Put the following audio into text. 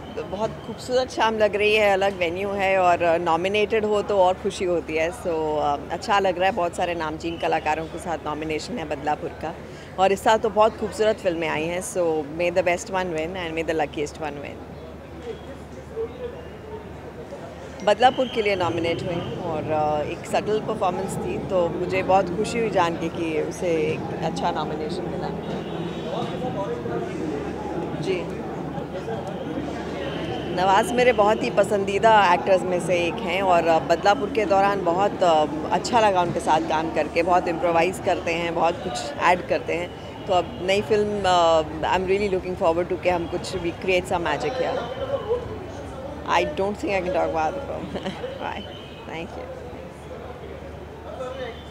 बहुत खूबसूरत शाम लग रही है, अलग वेन्यू है और नॉमिनेटेड हो तो और खुशी होती है। सो अच्छा लग रहा है, बहुत सारे नामचीन कलाकारों के साथ नॉमिनेशन है बदलापुर का, और इस साल तो बहुत खूबसूरत फिल्में आई हैं। So may the best one win and may the luckiest one win. Badlapur के लिए नॉमिनेट हुई और एक सटल परफॉर्मेंस थी, तो मुझे बहुत खुशी हुई जान के कि उसे एक अच्छा नॉमिनेशन मिला। जी, नवाज़ मेरे बहुत ही पसंदीदा एक्टर्स में से एक हैं और बदलापुर के दौरान बहुत अच्छा लगा उनके साथ काम करके। बहुत इम्प्रोवाइज़ करते हैं, बहुत कुछ ऐड करते हैं। तो अब नई film I am really looking forward to कि हम कुछ we create some magic here. I don't think I can talk about the film. Bye. Thank you.